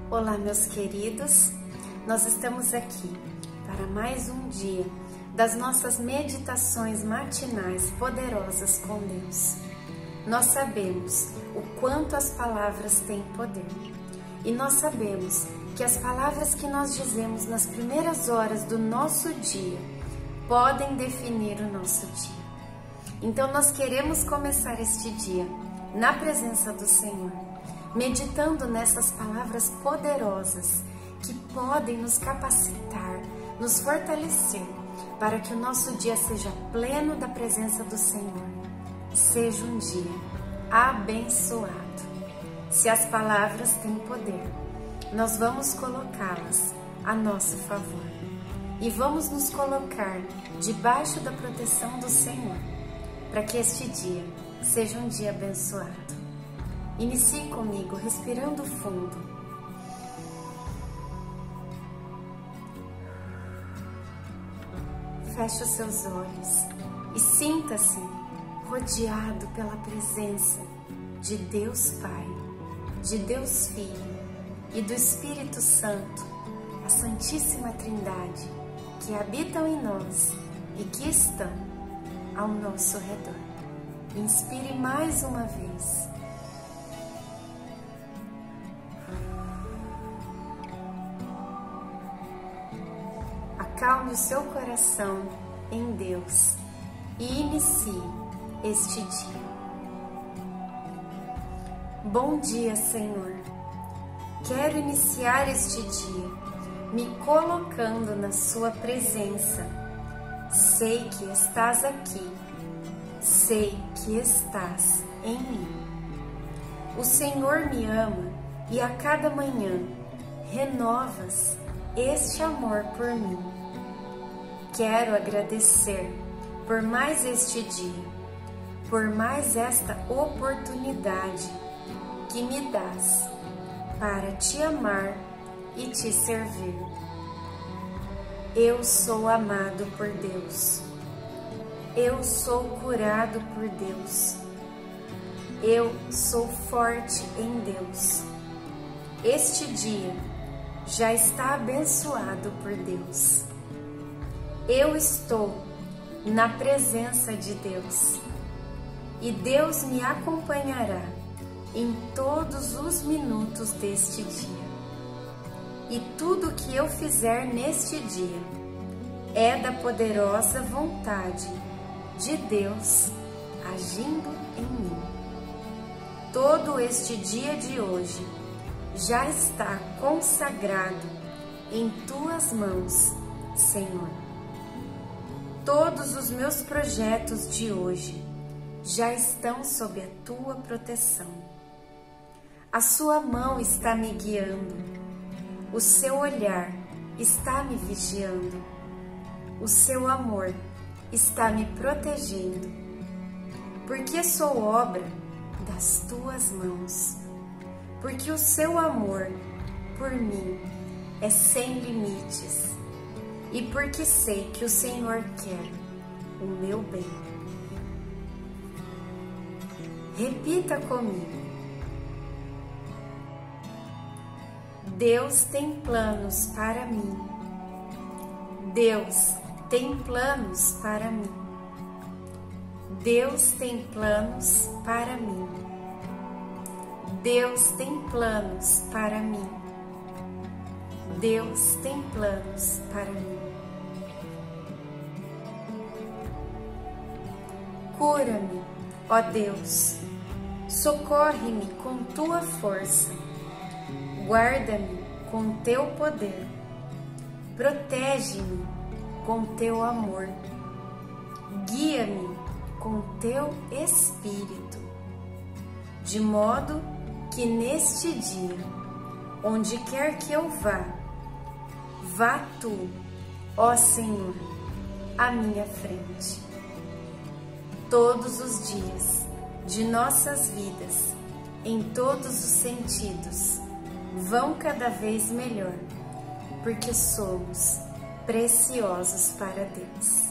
Olá, meus queridos, nós estamos aqui para mais um dia das nossas meditações matinais poderosas com Deus. Nós sabemos o quanto as palavras têm poder e nós sabemos que as palavras que nós dizemos nas primeiras horas do nosso dia podem definir o nosso dia. Então nós queremos começar este dia na presença do Senhor, meditando nessas palavras poderosas que podem nos capacitar, nos fortalecer, para que o nosso dia seja pleno da presença do Senhor. Seja um dia abençoado. Se as palavras têm poder, nós vamos colocá-las a nosso favor e vamos nos colocar debaixo da proteção do Senhor, para que este dia seja um dia abençoado. Inicie comigo respirando fundo. Feche os seus olhos e sinta-se rodeado pela presença de Deus Pai, de Deus Filho e do Espírito Santo, a Santíssima Trindade, que habitam em nós e que estão ao nosso redor. Inspire mais uma vez. Acalme o seu coração em Deus e inicie este dia. Bom dia, Senhor. Quero iniciar este dia me colocando na sua presença. Sei que estás aqui. Sei que estás em mim. O Senhor me ama e a cada manhã renovas este amor por mim. Quero agradecer por mais este dia, por mais esta oportunidade que me dás para te amar e te servir. Eu sou amado por Deus. Eu sou curado por Deus. Eu sou forte em Deus. Este dia já está abençoado por Deus. Eu estou na presença de Deus e Deus me acompanhará em todos os minutos deste dia. E tudo que eu fizer neste dia é da poderosa vontade de Deus agindo em mim. Todo este dia de hoje já está consagrado em tuas mãos, Senhor. Todos os meus projetos de hoje já estão sob a tua proteção. A sua mão está me guiando, o seu olhar está me vigiando, o seu amor está me protegendo, porque sou obra das tuas mãos, porque o seu amor por mim é sem limites e porque sei que o Senhor quer o meu bem. Repita comigo. Deus tem planos para mim. Deus tem planos para mim. Deus tem planos para mim. Deus tem planos para mim. Deus tem planos para mim. Cura-me, ó Deus. Socorre-me com tua força. Guarda-me com teu poder. Protege-me com teu amor. Guia-me com teu Espírito, de modo que neste dia, onde quer que eu vá, vá tu, ó Senhor, à minha frente. Todos os dias de nossas vidas, em todos os sentidos, vão cada vez melhor, porque somos preciosos para Deus.